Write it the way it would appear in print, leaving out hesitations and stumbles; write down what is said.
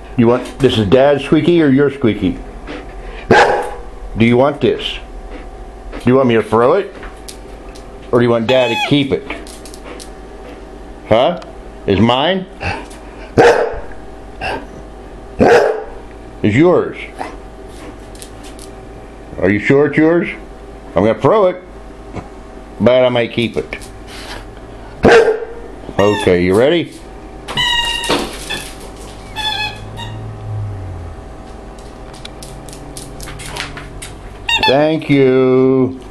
You want, this is Dad's squeaky or your squeaky? Do you want this? Do you want me to throw it? Or do you want Dad to keep it? Huh? Is mine? Is yours? Are you sure it's yours? I'm gonna throw it, but I might keep it. Okay, you ready? Thank you.